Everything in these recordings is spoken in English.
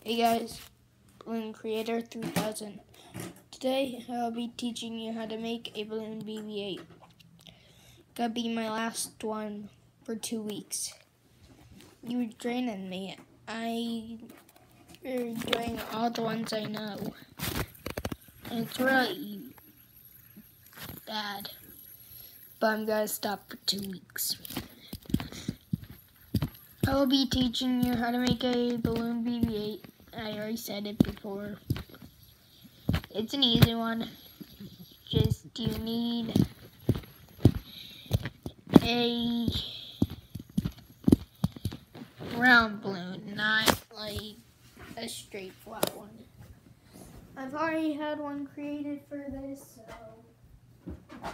Hey guys, Balloon Creator 3000. Today I'll be teaching you how to make a balloon BB-8. Gonna be my last one for 2 weeks. You were draining me. I'm doing all the ones I know. And it's really bad. But I'm gonna stop for 2 weeks. I will be teaching you how to make a balloon BB-8. I already said it before. It's an easy one. Just you need a round balloon, not like a straight flat one. I've already had one created for this, so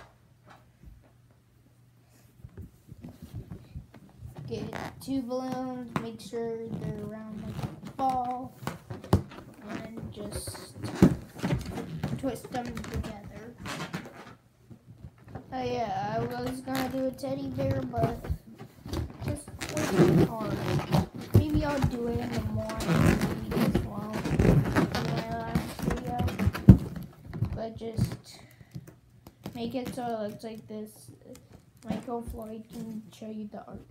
get 2 balloons, make sure they're round like a ball, and just twist them together. Oh yeah, I was gonna do a teddy bear, but just working hard. Maybe I'll do it in the morning as well in my last video. But just make it so it looks like this. Michael Floyd can show you the art.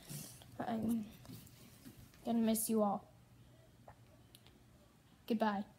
I'm gonna miss you all. Goodbye.